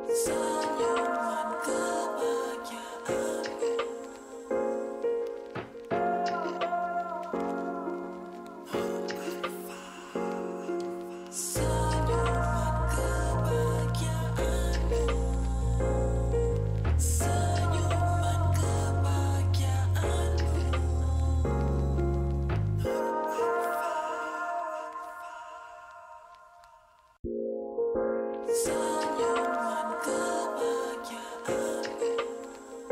Senyuman kebahagiaanmu, senyuman kebahagiaanmu, senyuman kebahagiaanmu, senyuman kebahagiaanmu.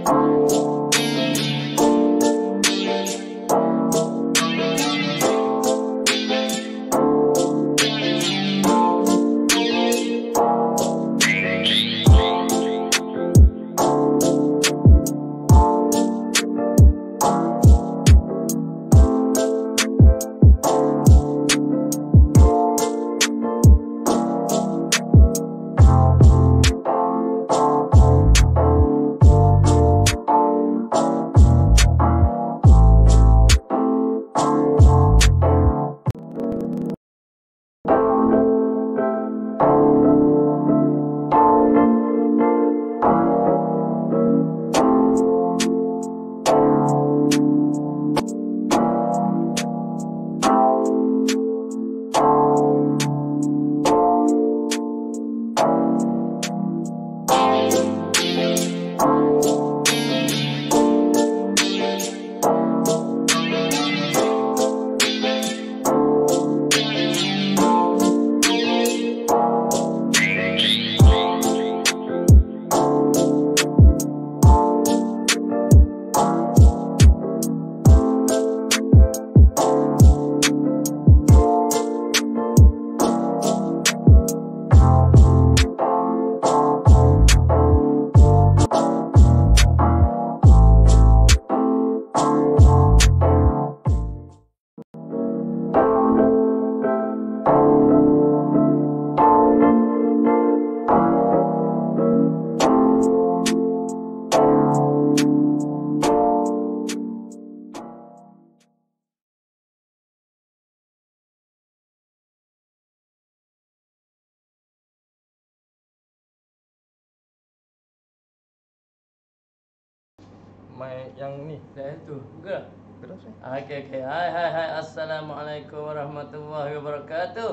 Yang ni Dah tu. Buka. terus ni. Okey. Hai. Assalamualaikum warahmatullahi wabarakatuh.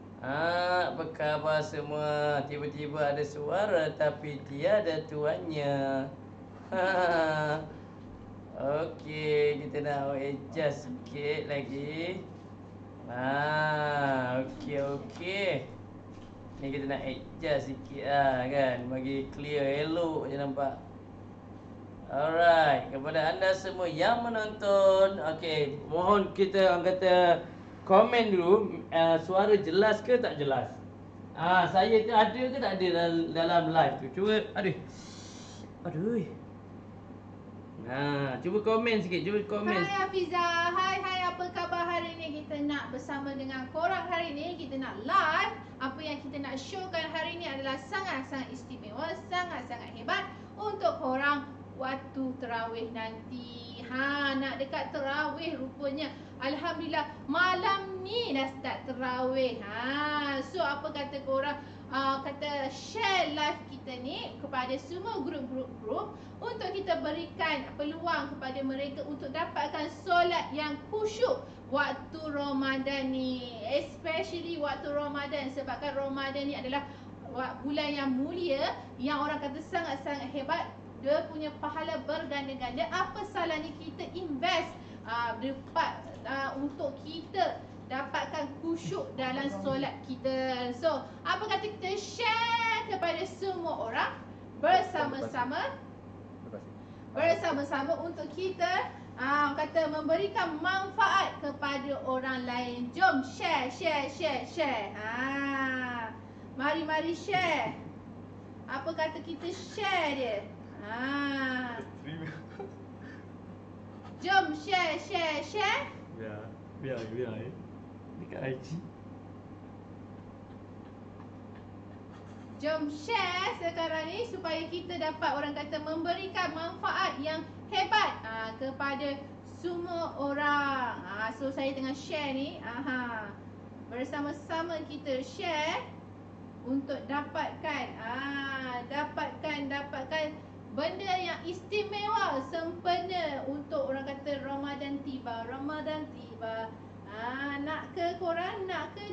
Apa khabar semua? Tiba-tiba ada suara tapi tiada tuannya. Okey, kita nak adjust sikit lagi. Okey. Ni kita nak adjust sikit kan, bagi clear elok je nampak. Alright, kepada anda semua yang menonton, okey, mohon kita orang kata komen dulu, suara jelas ke tak jelas. Saya tu ada ke tak ada dalam live tu. Cuba, aduh. Cuba komen sikit, Hai Hafiza, hai apa khabar hari ni? Kita nak bersama dengan korang hari ni, kita nak live. Apa yang kita nak showkan hari ni adalah sangat-sangat istimewa, sangat-sangat hebat untuk korang waktu terawih nanti. Nak dekat terawih rupanya. Alhamdulillah malam ni dah start terawih. So apa kata korang? Kata share live kita ni kepada semua grup untuk kita berikan peluang kepada mereka untuk dapatkan solat yang khusyuk waktu Ramadan ni, especially waktu Ramadan, sebabkan Ramadan ni adalah bulan yang mulia, yang orang kata sangat-sangat hebat. Dia punya pahala berganda-ganda. Apa salahnya kita invest untuk kita dapatkan khusyuk dalam solat kita. So, apa kata kita share kepada semua orang bersama-sama untuk kita kata memberikan manfaat kepada orang lain. Jom share. Mari share. Apa kata kita share dia? Jom share. Biar dekat IG. Jom share sekarang ni supaya kita dapat orang kata memberikan manfaat yang hebat kepada semua orang. So saya tengah share ni. Bersama-sama kita share untuk dapatkan benda yang istimewa, sempena untuk orang kata Ramadan tiba. Nak ke korang? Nak ke?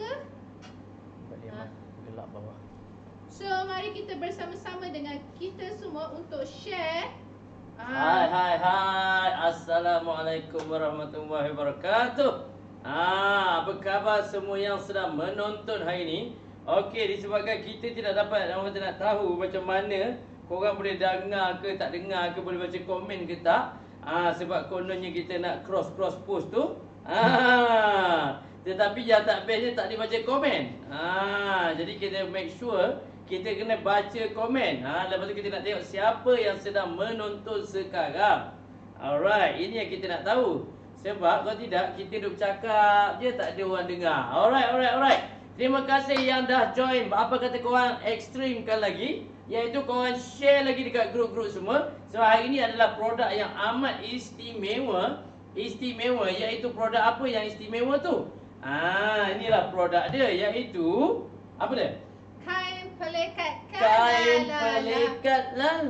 Gelap bawah. So mari kita bersama-sama dengan kita semua untuk share. Hai. Assalamualaikum warahmatullahi wabarakatuh. Apa khabar semua yang sedang menonton hari ini? Okey, disebabkan kita tidak dapat, orang kata nak tahu macam mana Korang boleh dengar ke tak dengar ke, boleh baca komen ke tak. Sebab kononnya kita nak cross post tu. Tetapi yang tak bestnya tak dibaca komen. Jadi kita make sure kita kena baca komen. Lepas tu kita nak tengok siapa yang sedang menonton sekarang. Alright, ini yang kita nak tahu. Sebab kalau tidak kita duk cakap je tak ada orang dengar. Alright. Terima kasih yang dah join. Apa kata korang ekstrimkan lagi, iaitu korang share lagi dekat grup-grup semua. Sebab hari ini adalah produk yang amat istimewa, iaitu produk apa yang istimewa tu? Inilah produk dia, iaitu apa dia? Kain pelikat Kain pelikat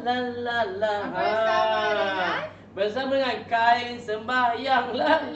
bersama dengan kain sembahyang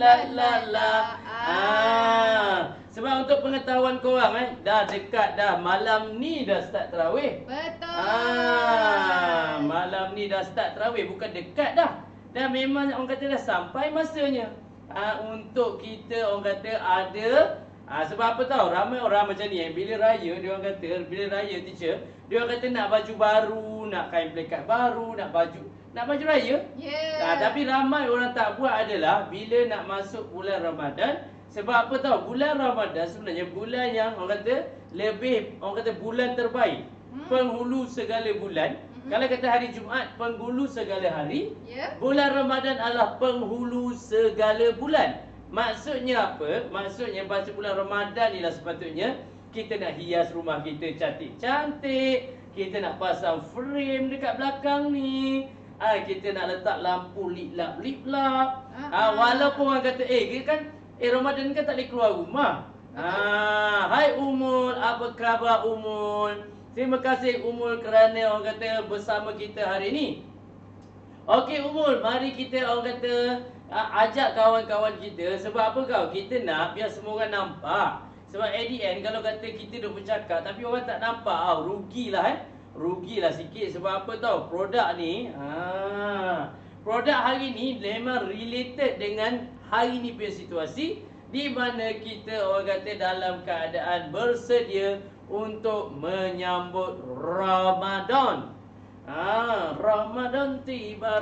Sebab untuk pengetahuan korang dah dekat dah, malam ni dah start tarawih. Betul. Malam ni dah start tarawih, bukan dekat dah. Dan memang orang kata dah sampai masanya untuk kita orang kata ada sebab apa tahu, ramai orang macam ni bila raya dia orang kata, bila raya teacher, dia orang kata nak baju baru, nak kain pelikat baru, nak baju raya. Tapi ramai orang tak buat adalah bila nak masuk bulan Ramadan. Sebab apa tahu, bulan Ramadan sebenarnya bulan yang orang kata lebih, orang kata bulan terbaik, penghulu segala bulan. Kalau kata hari Jumaat penghulu segala hari, bulan Ramadan adalah penghulu segala bulan. Maksudnya apa? Maksudnya pada bulan Ramadan ni lah sepatutnya kita nak hias rumah kita cantik-cantik, kita nak pasang frame dekat belakang ni, kita nak letak lampu liplap. Walaupun orang kata Ramadan kan tak boleh keluar rumah. Hai Umul, apa khabar Umul? Terima kasih Umul kerana orang kata bersama kita hari ni. Okey Umul, mari kita orang kata ajak kawan-kawan kita. Sebab apa kau? Kita nak biar semua orang nampak. Sebab at the end kalau kata kita duk bercakap tapi orang tak nampak, rugilah rugilah sikit. Sebab apa tahu? Produk ni produk hari ni memang related dengan hari ni punya situasi, di mana kita orang kata dalam keadaan bersedia untuk menyambut Ramadan. Ramadan tiba.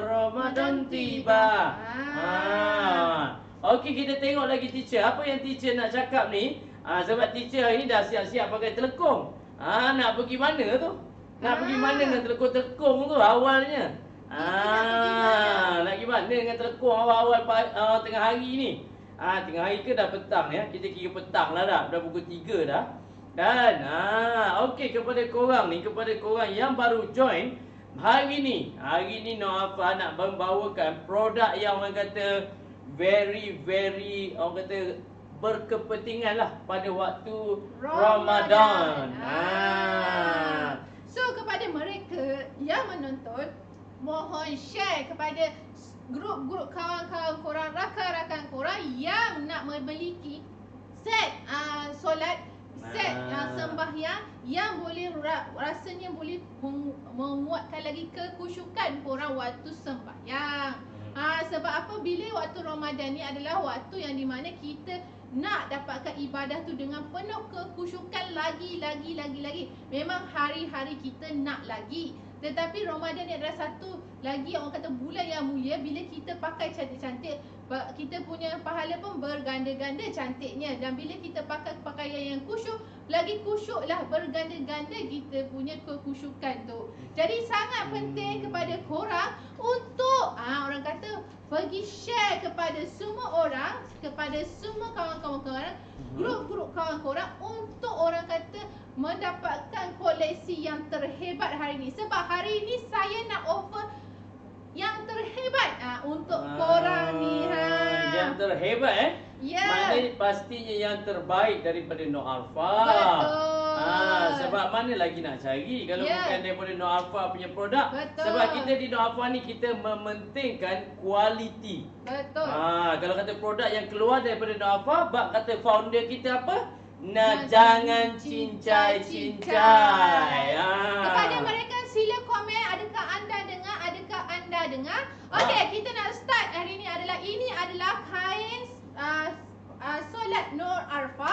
Okey, kita tengok lagi teacher. Apa yang teacher nak cakap ni? Sebab teacher hari ni dah siap-siap pakai telekong. Nak pergi mana tu? Nak pergi mana dengan telekong tu awalnya? Nak pergi mana dengan telekong awal-awal tengah hari ni? Tengah hari ke dah petang ya? Kita kira petang lah dah pukul 3 dah. Dan okey, kepada korang yang baru join hari ni Noafa nak membawakan produk yang orang kata very orang kata berkepentingan lah pada waktu Ramadan. So kepada mereka yang menonton, mohon share kepada grup-grup kawan-kawan korang, rakan-rakan korang yang nak memiliki set solat, set sembahyang yang boleh rasanya boleh menguatkan lagi kekhusyukan korang waktu sembahyang. Sebab apa, bila waktu Ramadan ni adalah waktu yang di mana kita nak dapatkan ibadah tu dengan penuh kekhusyukan lagi. Memang hari-hari kita nak lagi. Tetapi Ramadan ni adalah satu lagi orang kata bulan yang mulia. Bila kita pakai cantik-cantik, kita punya pahala pun berganda-ganda cantiknya. Dan bila kita pakai pakaian yang khusyuk, lagi khusyuk lah, berganda-ganda kita punya kekhusyukan tu. Jadi sangat penting kepada korang untuk orang kata pergi share kepada semua orang, kepada semua kawan-kawan korang, grup-grup kawan korang, untuk orang kata mendapatkan koleksi yang terhebat hari ni. Sebab hari ni saya nak offer yang terhebat untuk korang ni. Yang terhebat Ya. Maknanya pastinya yang terbaik daripada Nur Alfa. Betul. Sebab mana lagi nak cari kalau bukan daripada Nur Alfa punya produk. Betul. Sebab kita di Nur Alfa ni kita mementingkan kualiti. Betul. Kalau kata produk yang keluar daripada Nur Alfa, bab kata founder kita apa? Jangan cincai-cincai. Kepada mereka sila komen, adakah anda dengar? Okey, kita nak start hari ni adalah kain solat Nur Alfa.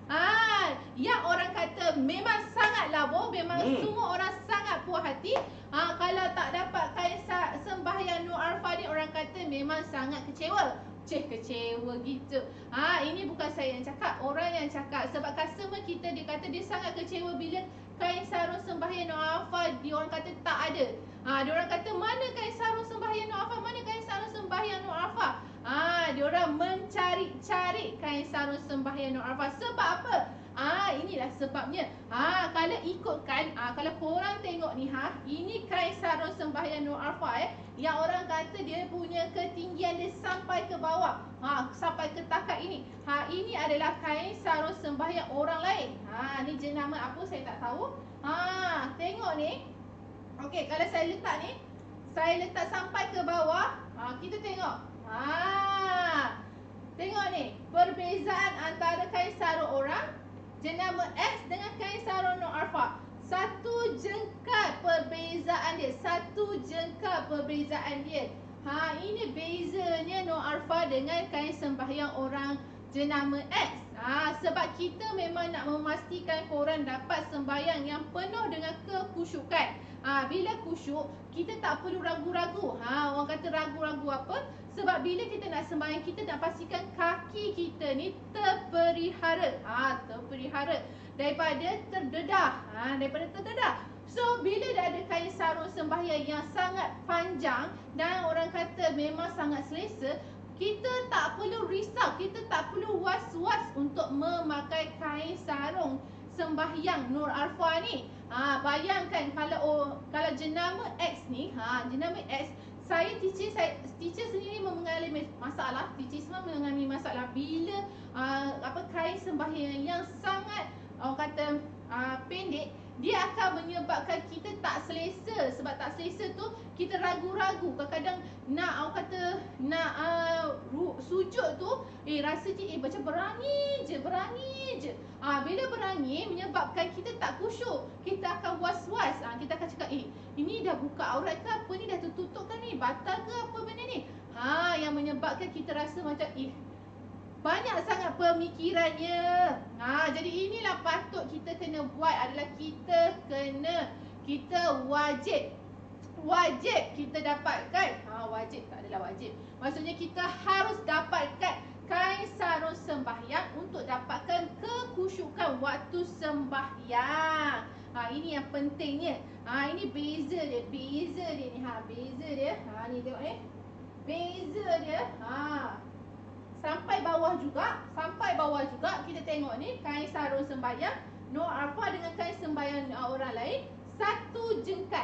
Yang orang kata memang sangat labuh, memang semua orang sangat puas hati. Kalau tak dapat kain sembahyang Nur Arfa ni, orang kata memang sangat kecewa. Kecewa gitu. Ini bukan saya yang cakap, orang yang cakap. Sebab customer kita dia kata dia sangat kecewa bila kain sarung sembahyang Nur Arfa dia orang kata tak ada. Dia orang kata mana kain sarung sembahyang Nur Arfa? Mana kain sarung sembahyang Nur Arfa? Dia orang mencari-cari kain sarung sembahyang Nur Arfa. Sebab apa? Inilah sebabnya. Kalau ikutkan, kalau korang tengok ni, ini kain sarung sembahyang Nur Arfa yang orang kata dia punya ketinggian dia sampai ke bawah. Sampai ke takat ini. Ini adalah kain sarung sembahyang orang lain. Ni jenama apa saya tak tahu. Tengok ni. Okey, kalau saya letak ni, saya letak sampai ke bawah. Kita tengok. Tengok ni, perbezaan antara kain sarung orang jenama X dengan kain sarung Nur Arfa. Satu jengkal perbezaan dia. Ini bezanya Nur Arfa dengan kain sembahyang orang jenama X. Sebab kita memang nak memastikan korang dapat sembahyang yang penuh dengan kekhusyukan. Bila khusyuk, kita tak perlu ragu-ragu. Orang kata ragu-ragu apa? Sebab bila kita nak sembahyang, kita nak pastikan kaki kita ni terpelihara. Terpelihara daripada terdedah. So, bila dah ada kain sarung sembahyang yang sangat panjang dan orang kata memang sangat selesa, kita tak perlu risau, kita tak perlu was-was untuk memakai kain sarung sembahyang Nur Arfa ni. Bayangkan kalau jenama X ni, jenama X, teacher sendiri mengalami masalah, teacher semua mengalami masalah bila kain sembahyang yang sangat orang kata pendek, dia akan menyebabkan kita tak selesa. Sebab tak selesa tu kita ragu-ragu. Kadang-kadang nak orang kata nak sujud tu rasa macam berangin je. Bila berangin menyebabkan kita tak khusyuk. Kita akan was-was. Kita akan cakap ini dah buka aurat ke apa ni, dah tertutup kan ni, batal ke apa benda ni. Yang menyebabkan kita rasa macam banyak sangat pemikirannya. Jadi inilah patut kita kena buat adalah kita wajib kita dapatkan. Wajib tak adalah wajib. Maksudnya kita harus dapatkan kain sarung sembahyang untuk dapatkan kekhusyukan waktu sembahyang. Ini yang pentingnya. Ini beza dia ni. Beza dia. Ni tengok ni. Beza dia. Sampai bawah juga kita tengok ni kain sarung sembahyang Nur Arfa dengan kain sembahyang orang lain satu jengkal.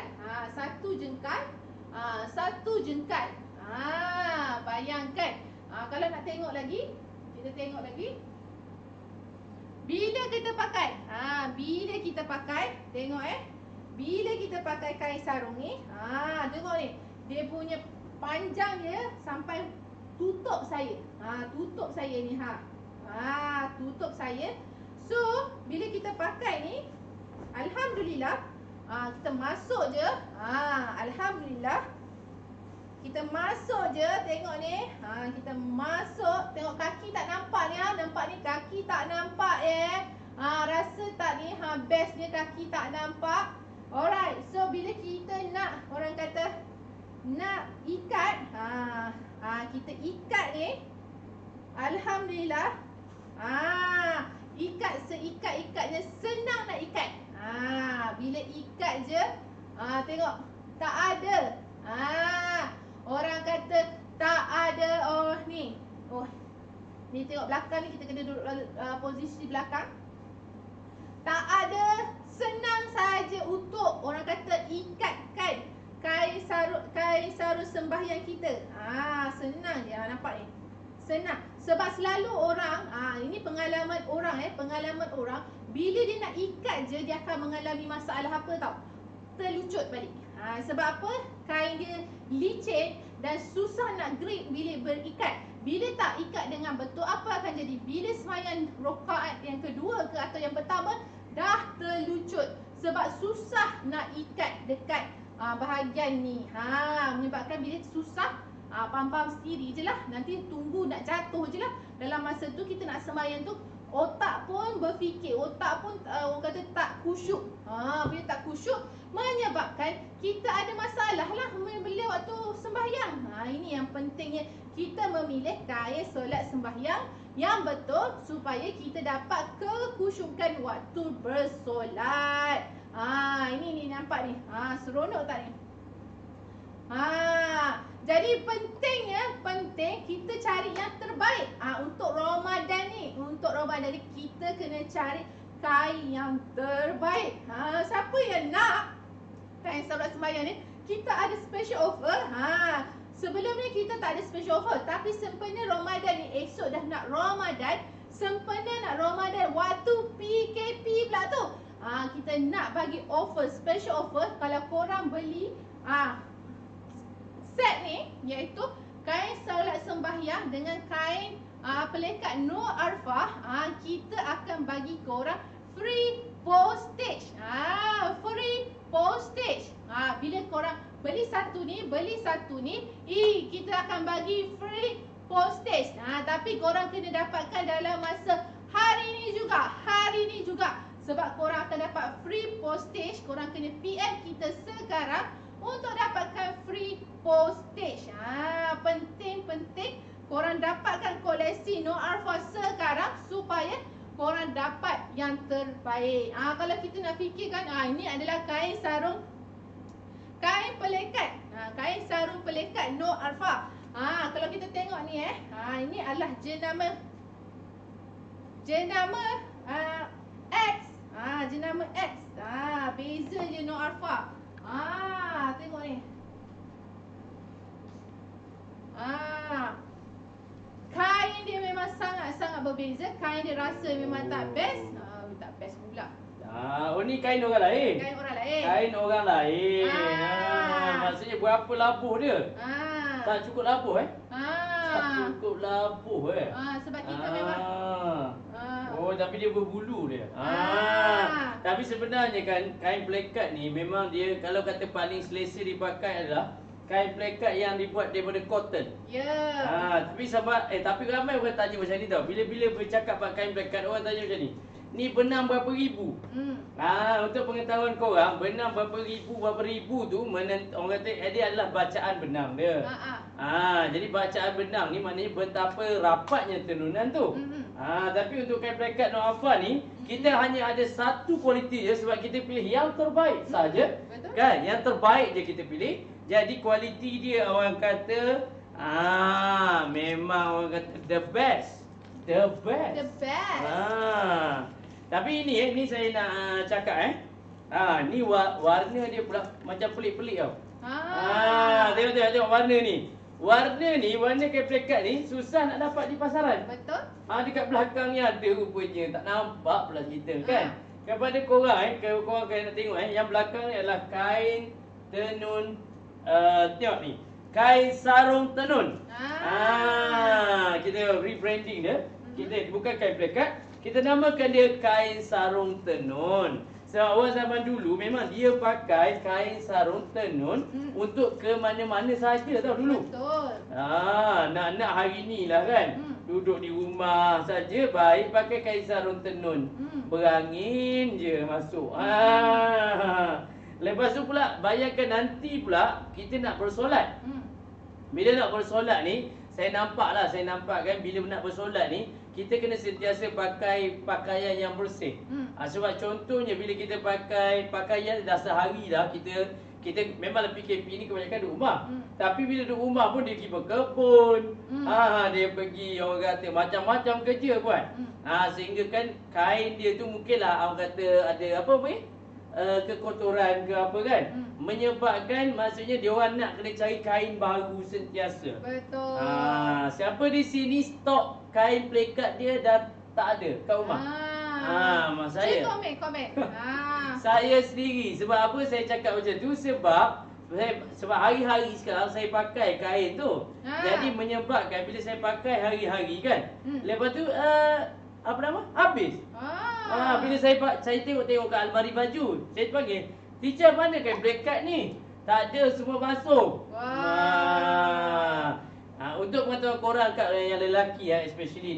Bayangkan. Kalau nak tengok lagi, kita tengok lagi. Bila kita pakai, tengok bila kita pakai kain sarung ni, tengok ni, dia punya panjang dia sampai tutup saya. Tutup saya ni. Tutup saya. So, bila kita pakai ni, alhamdulillah, kita masuk je. Alhamdulillah. Kita masuk je, tengok ni. Kita masuk, tengok kaki tak nampak ni. Nampak ni kaki tak nampak rasa tak ni? Bestnya kaki tak nampak. Alright, so bila kita nak, orang kata nak ikat, kita ikat ni, alhamdulillah. Ikat seikat-ikatnya, senang nak ikat. Bila ikat je, tengok tak ada. Orang kata tak ada. Ni tengok belakang ni, kita kena duduk posisi belakang. Tak ada, senang saja untuk orang kata ikatkan kain sarung sembahyang kita. Senang je. Nampak ni? Senang. Sebab selalu orang, ini pengalaman orang bila dia nak ikat je, dia akan mengalami masalah apa tau? Terlucut balik. Sebab apa? Kain dia licin dan susah nak grip bila berikat. Bila tak ikat dengan betul, apa akan jadi? Bila sembahyang rakaat yang kedua ke atau yang pertama, dah terlucut. Sebab susah nak ikat dekat bahagian ni. Menyebabkan bila susah, faham-faham sendiri je lah. Nanti tunggu nak jatuh je lah. Dalam masa tu kita nak sembahyang tu otak pun berfikir, otak pun orang kata tak khusyuk. Bila tak khusyuk menyebabkan kita ada masalah lah bila waktu sembahyang. Ini yang pentingnya kita memilih kain solat sembahyang yang betul supaya kita dapat kekhusyukan waktu bersolat. Ini nampak ni. Seronok tak ni? Jadi penting kita cari yang terbaik. Untuk Ramadan ni, kita kena cari kain yang terbaik. Siapa yang nak kain solat sembahyang ni? Kita ada special offer. Sebelum ni kita tak ada special offer, tapi sempena Ramadan ni, esok dah nak Ramadan, waktu PKP pula tu. Kita nak bagi offer, special offer. Kalau korang beli set ni, iaitu kain solat sembahyang dengan kain pelekat Nur Arfah, kita akan bagi korang free postage. Free postage. Bila korang beli satu ni, kita akan bagi free postage. Tapi korang kena dapatkan dalam masa hari ni juga. Sebab korang akan dapat free postage, korang kena PM kita sekarang untuk dapatkan free postage. Penting korang dapatkan koleksi Nur Arfah sekarang supaya korang dapat yang terbaik. Kalau kita nak fikirkan, ini adalah kain pelekat. Kain sarung pelekat Nur Arfah. Kalau kita tengok ni ini adalah jenama X. Jenama X. Beza je Nur Arfah. Tengok ni. Kain dia memang sangat-sangat berbeza. Kain dia rasa memang tak best. Tak best pula. Ni kain orang lain. Kain orang lain. Maksudnya berapa labuh dia? Tak cukup labuh Tak cukup labuh Sebab kita memang tapi dia berbulu dia. Tapi sebenarnya kan kain pelekat ni memang dia, kalau kata paling selesa dipakai adalah kain pelekat yang dibuat daripada cotton. Tapi sebab tapi ramai orang tanya macam ni tau. Bila bercakap pasal kain pelekat, orang tanya macam ni. Ni benang berapa ribu? Untuk pengetahuan korang, benang berapa ribu tu orang kata dia adalah bacaan benang dia. Jadi bacaan benang ni maknanya betapa rapatnya tenunan tu. Tapi untuk kain pelekat Nur Arfah ni, kita hanya ada satu kualiti je sebab kita pilih yang terbaik saja. Kan? Yang terbaik je kita pilih. Jadi kualiti dia orang kata memang orang kata the best. Tapi ni saya nak cakap ni warna dia pula macam pelik-pelik tau. Tengok warna ni. Warna kain pelekat ni susah nak dapat di pasaran. Betul. Dekat belakang ni ada rupanya, tak nampak pula cerita kan. Kepada korang korang nak tengok yang belakang ni adalah kain tenun. Tengok ni, kain sarung tenun. Kita rebranding dia. Kita bukan kain pelekat, kita namakan dia kain sarung tenun. Sebab orang zaman dulu memang dia pakai kain sarung tenun untuk ke mana-mana saja tau dulu. Betul. Nak hari ni lah kan. Duduk di rumah saja baik pakai kain sarung tenun. Berangin je masuk. Lepas tu pula bayangkan nanti pula kita nak bersolat. Bila nak bersolat ni, saya nampak kan bila nak bersolat ni kita kena sentiasa pakai pakaian yang bersih. Sebab contohnya bila kita pakai pakaian dah sehari dah, kita memanglah PKP ni kebanyakan duduk rumah. Tapi bila duduk rumah pun dia pergi berkebun. Dia pergi orang kata macam-macam kerja buat. Sehingga kan kain dia tu mungkinlah orang kata ada kekotoran ke apa kan. Menyebabkan maksudnya dia orang nak kena cari kain baru sentiasa. Betul. Siapa di sini stok kain pelekat dia dah tak ada kat rumah? Mak saya. Komen. Saya sendiri. Sebab apa saya cakap macam tu? Sebab hari-hari sekarang saya pakai kain tu. Jadi menyebabkan bila saya pakai hari-hari kan. Lepas tu habis. Bila saya tengok kat almari baju, saya panggil, "Teacher, mana kain pelekat ni?" Tak ada, semua basuh. Untuk pengetahuan korang kat yang lelaki especially ni,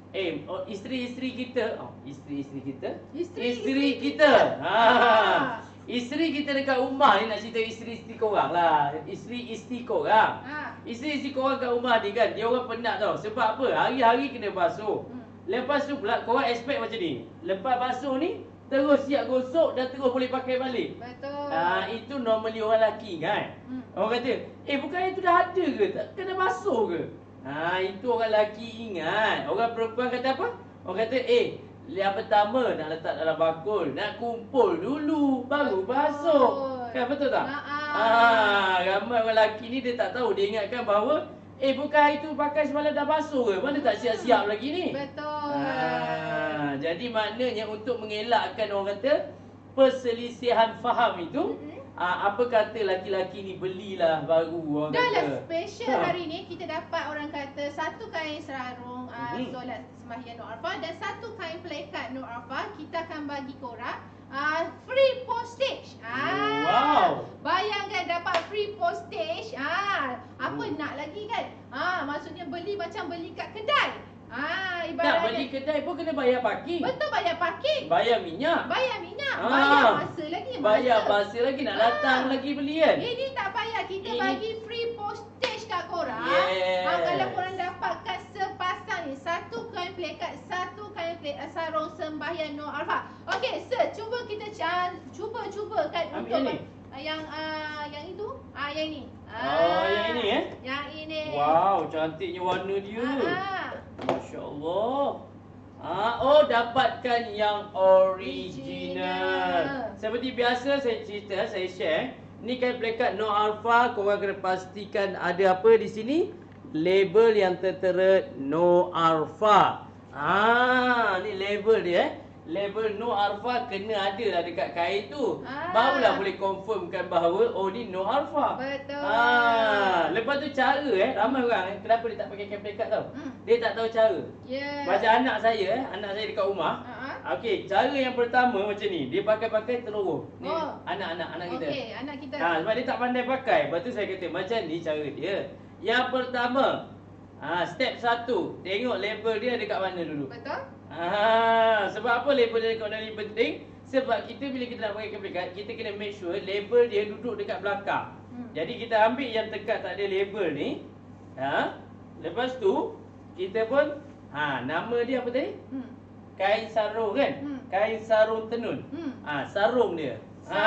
isteri-isteri kita, isteri-isteri kita. Isteri kita. Ah. Isteri kita dekat rumah ni, nak cerita isteri-isteri korang lah. Isteri-isteri korang. Isteri-isteri korang kat rumah ni kan, dia orang penat tau. Sebab apa? Hari-hari kena basuh. Lepas tu pula korang expect macam ni. Lepas basuh ni, terus siap gosok dan terus boleh pakai balik. Betul. Itu normally orang lelaki kan. Orang kata, bukan itu dah ada ke? Tak kena basuh ke? Itu orang lelaki ingat. Orang perempuan kata apa? Orang kata, yang pertama nak letak dalam bakul, nak kumpul dulu baru basuh. Kan betul tak? Ramai orang lelaki ni dia tak tahu, dia ingatkan bahawa bukan hari tu pakai semalam dah basuh ke? Mana tak siap-siap lagi ni? Betul. Jadi maknanya untuk mengelakkan orang kata perselisihan faham itu, apa kata laki-laki ni belilah baru orang Dah kata. lah special hari ni kita dapat orang kata satu kain sarung solat sembahyang Nur Arafah dan satu kain pelekat Nur Arafah. Kita akan bagi korang free postage. Wow. Bayangkan dapat free postage. Apa nak lagi kan? Maksudnya beli macam beli kat kedai. Tak, Ibaratnya beli kedai pun kena bayar parking. betul, bayar parking, Bayar minyak. bayar masa lagi. Bayar masa lagi, nak datang lagi beli kan. Ini tak payah, kita Ini- bagi free postage kat korang. Yes. Kalau korang dapatkan sepasang ni, satu kain pelekat, satu kain sarung sembahyang Nur Arafah. Okey, sir, cuba kita cuba kan Ambil untuk yang ni? yang itu, yang ini. Yang ini Yang ini. Wow, cantiknya warna dia. Masya Allah. Dapatkan yang original. Seperti biasa saya cerita, saya share. Ni kain pelekat Nur Arafah, korang kena pastikan ada apa di sini? Label yang tertera Nur Arafah. Ni label dia. Label Nur Arafah kena ada lah dekat kain tu. Barulah boleh confirmkan bahawa ni Nur Arafah. Betul. Lepas tu cara ramai orang kenapa dia tak pakai kain pelekat tau. Dia tak tahu cara. Yeah. Macam anak saya dekat rumah. Okey, cara yang pertama macam ni, dia pakai teluruh. Ni anak kita. Okey, anak kita. Sebab dia tak pandai pakai. Lepas tu saya kata macam ni cara dia. Yang pertama, step 1, tengok label dia dekat mana dulu. Betul? Sebab apa label dia dekat mana ni penting? Sebab kita bila kita nak pakai kain pelekat, kita kena make sure label dia duduk dekat belakang. Jadi kita ambil yang dekat tak ada label ni. Lepas tu kita pun nama dia apa tadi? Kain sarung kan? Kain sarung tenun. Sarung dia.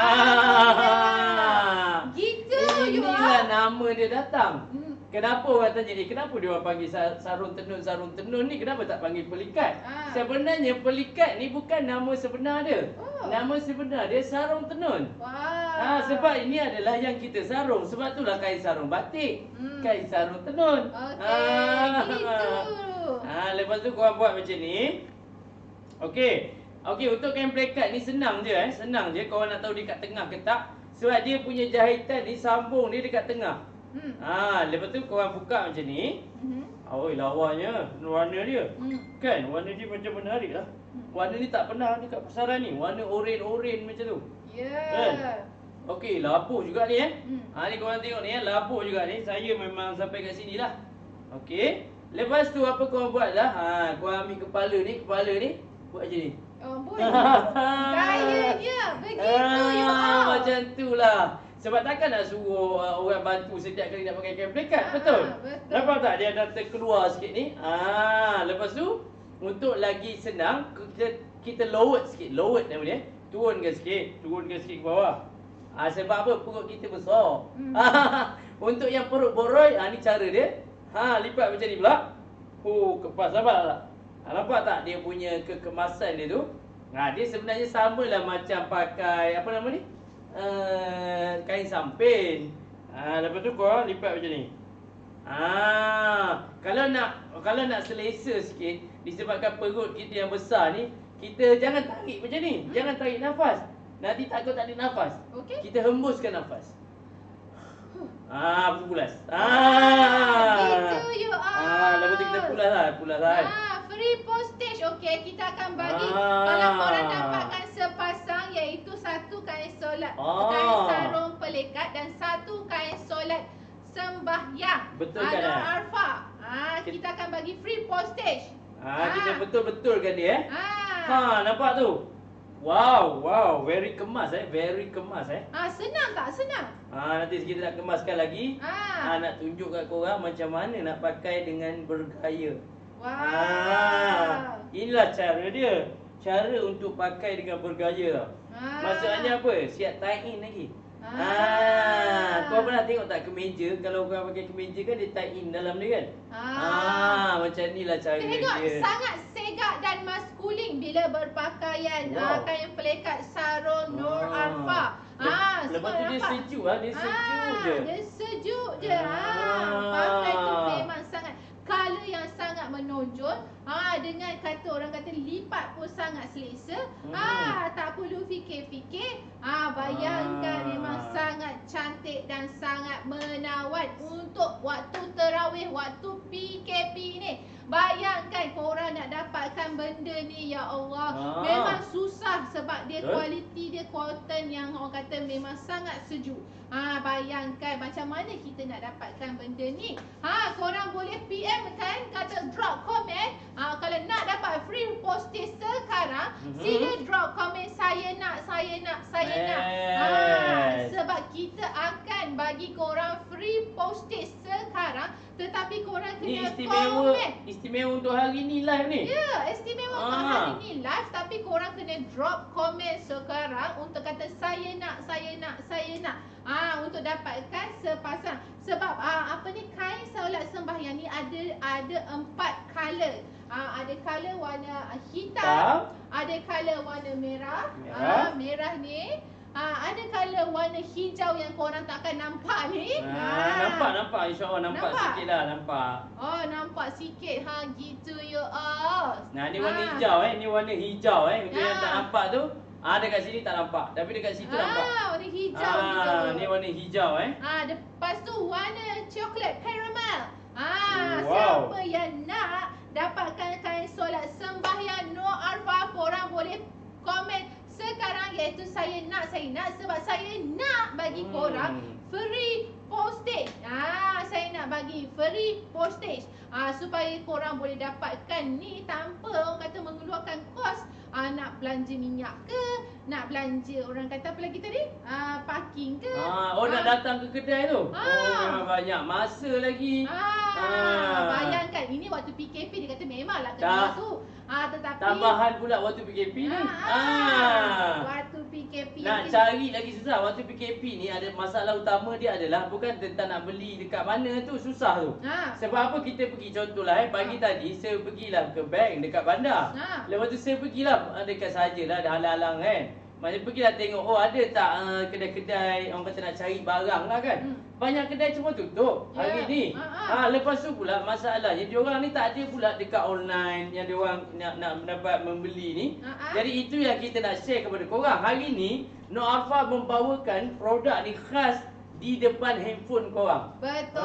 Gitu you Inilah are. nama dia datang. Kenapa orang tanya ni, kenapa dia orang panggil sarung tenun ni, kenapa tak panggil pelikat? Sebenarnya pelikat ni bukan nama sebenar dia. Nama sebenar dia sarung tenun. Wah. Sebab ini adalah yang kita sarung. Sebab itulah kain sarung batik, kain sarung tenun. Okey, gitu. Lepas tu korang buat macam ni. Okey, untuk kain pelekat ni senang je senang je. Korang nak tahu dia kat tengah ke tak? Sebab dia punya jahitan ni sambung dia dekat tengah. Lepas tu korang buka macam ni. Lawanya warna dia. Kan warna dia macam menarik lah. Warna ni tak pernah ada kat pasaran ni. Warna oren macam tu. Ya. Okey, labuh juga ni ni korang tengok ni labuh juga ni. Saya memang sampai kat sini lah. Okey. Lepas tu apa korang buat lah? Korang ambil kepala ni buat macam ni. Boy. Gayanya begitu you are. Macam tu lah. Sebab takkan nak suruh orang bantu setiap kali nak pakai kain pelekat, betul? Betul. Nampak tak dia dah terkeluar sikit ni? Lepas tu untuk lagi senang kita lowered sikit, nama dia. Turunkan sikit ke bawah. Sebab apa? Perut kita besar. Untuk yang perut boroi, ni cara dia. Lipat macam ni pula. Kepas sabar. Nampak tak dia punya kekemasan dia tu? Dia sebenarnya samalah macam pakai apa nama ni? Kain samping. Lepas tu korang lipat macam ni. Kalau nak selesa sikit, disebabkan perut kita yang besar ni, kita jangan tarik macam ni. Jangan tarik nafas. Nanti takut tak ada nafas. Okey. Kita hembuskan nafas. Pulas. Gitu you are. Lepas tu kita pulas lah. Free postage. Okey, kita akan bagi kalau korang dapatkan sepasang iaitu satu kain solat, kain sarung pelekat dan satu kain solat sembahyang. Betul kan, Nur Arafah. Kita akan bagi free postage. Kita betul-betulkan dia Ah. nampak tu. Wow, very kemas very kemas Senang tak? Senang. Nanti kita nak kemaskan lagi. Ah. Nak tunjuk kat korang macam mana nak pakai dengan bergaya. Wow. Inilah cara dia. Cara untuk pakai dengan bergaya tau. Maksudnya apa? Siap tie in lagi. Kau pernah tengok tak kemeja? Kalau kau pakai kemeja kan dia tie in dalam dia kan? Macam inilah cara Tengok dia. sangat segak dan maskulin bila berpakaian Wow. kain pelikat sarung Nur Arfa. Lepas tu dia sejuk dia sejuk je. Dia sejuk je. Pakai tu memang sangat color yang sangat menonjol. Dengan kata orang kata lipat pun sangat selesa. Tak perlu fikir-fikir. Bayangkan memang sangat cantik dan sangat menawan untuk waktu terawih, waktu PKP ni. Bayangkan korang nak dapatkan benda ni, ya Allah. Memang susah sebab dia kualiti dia cotton yang orang kata memang sangat sejuk. Bayangkan macam mana kita nak dapatkan benda ni. Korang boleh PM kan, kata drop comment. Kalau nak dapat free postage sekarang, sila drop comment saya nak. Sebab kita akan bagi korang free postage sekarang, tetapi korang Ni kena istimewa komen. istimewa untuk hari ni live ni. Ya, istimewa untuk hari ni live, tapi korang kena drop komen sekarang untuk kata saya nak. Untuk dapatkan sepasang. Sebab apa ni, kain solat sembahyang ni ada 4 color. Ada color warna hitam, ada color warna merah. Merah ni. Ada color warna hijau yang korang takkan nampak ni. Nampak insya-Allah nampak sikit lah, nampak. Nampak sikit. Gitu ya. Ni warna hijau ni warna hijau untuk yang tak nampak tu. Dekat sini tak nampak, tapi dekat situ nampak. Warna hijau gitu. Ni warna hijau Lepas tu warna coklat caramel. Wow. Siapa yang nak dapatkan kain solat sembahyang Nur Arfa, korang boleh komen sekarang, iaitu saya nak sebab saya nak bagi korang free postage. Saya nak bagi free postage supaya korang boleh dapatkan ni tanpa orang kata mengeluarkan kos. Nak belanja minyak ke, nak belanja orang kata apa lagi tadi, parking ke. Nak datang ke kedai tu. Memang banyak masa lagi. Bayangkan ini waktu PKP dia kata memanglah kena masuk. Tetapi Tambahan pula waktu PKP ni. Waktu PKP Nak ni cari lagi susah. Waktu PKP ni ada masalah utama dia adalah bukan tentang nak beli dekat mana tu, susah tu. Sebab apa, kita pergi contohlah pagi tadi saya pergilah ke bank dekat bandar. Lepas tu saya pergilah dekat sajalah dah halang-halang kan. Macam pergilah tengok ada tak kedai-kedai orang kata nak cari barang lah kan. Banyak kedai semua tutup hari ni. Lepas tu pula masalahnya diorang ni tak ada pula dekat online yang diorang nak dapat membeli ni. Jadi itu yang kita nak share kepada korang. Hari ni Nur Arfa membawakan produk ni khas di depan handphone korang. betul.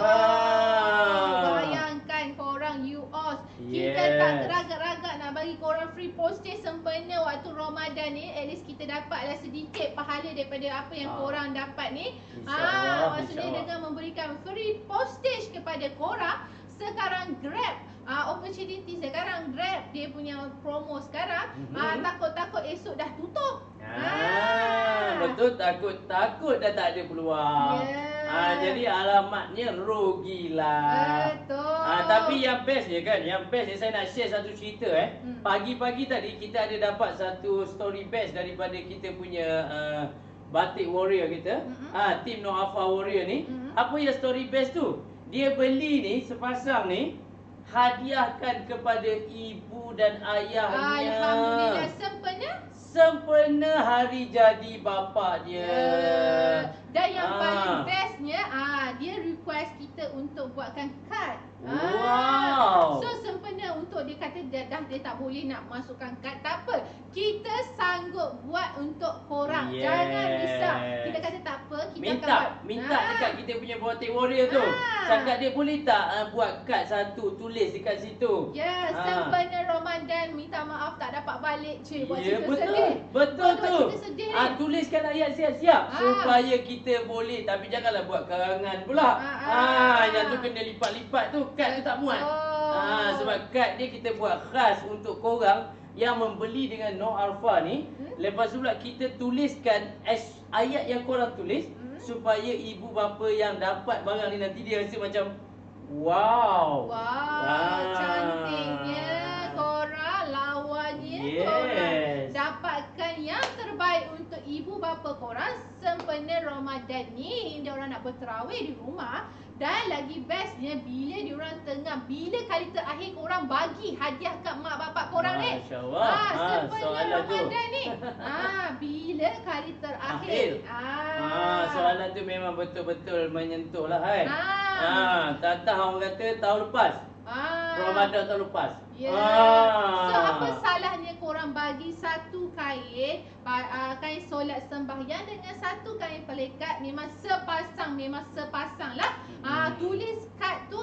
Bayangkan korang UOS. Kita Yeah. tak teragak-ragak nak bagi korang free postage sempena waktu Ramadan ni. At least kita dapatlah sedikit pahala daripada apa yang korang dapat ni. InsyaAllah, Maksudnya insyaAllah. dengan memberikan free postage kepada korang. Sekarang Grab opportunity sekarang, Grab dia punya promo sekarang. Takut-takut esok dah tutup. Betul, takut dah tak ada peluang. Jadi alamatnya rugilah. Betul. Tapi yang bestnya kan, yang bestnya saya nak share satu cerita Pagi-pagi tadi kita ada dapat satu story best daripada kita punya batik warrior kita. Tim Nur Arfa Warrior ni. Apa yang story best tu? Dia beli ni sepasang ni, hadiahkan kepada ibu dan ayahnya. Alhamdulillah, Sempena hari jadi bapa dia. Dan yang paling bestnya dia request kita untuk buatkan kad. Wow. So sempena untuk dia kata dia tak boleh nak masukkan kad, tak apa. Kita sanggup buat untuk korang. Yes. Jangan risau. Kita kata tak apa, kita akan buat. Minta dekat kita punya batik warrior tu. Cakap dia boleh tak buat kad satu, tulis dekat situ. Ya, sempena Ramadan minta maaf tak dapat balik cuy. Buat Ya, cerita betul. sedih. Betul tu. Buat cerita sedih ni. Tuliskan ayat siap-siap supaya kita boleh, tapi janganlah buat karangan pula. Yang tu kena lipat-lipat tu, kad tu tak muat. Sebab kad dia kita buat khas untuk korang yang membeli dengan No Alpha ni. Lepas tu pula kita tuliskan ayat yang korang tulis supaya ibu bapa yang dapat barang ni nanti dia rasa macam wow. Cantiknya korang, lawanya Yes. korang. Dapatkan yang terbaik untuk ibu bapa korang sempena Ramadan ni. Diorang nak berterawih di rumah. Dan lagi bestnya bila bila kali terakhir korang bagi hadiah kat mak bapak korang ni. Masya Allah. Sempena Soalan tu. Ramadan ni. Bila kali terakhir. Soalan tu memang betul-betul menyentuh lah kan. Tatah orang kata tahun lepas. Ramadan tahun lepas. Ya. So apa salahnya korang bagi satu kain kain solat sembahyang dengan satu kain pelikat, memang sepasang lah. Tulis kad tu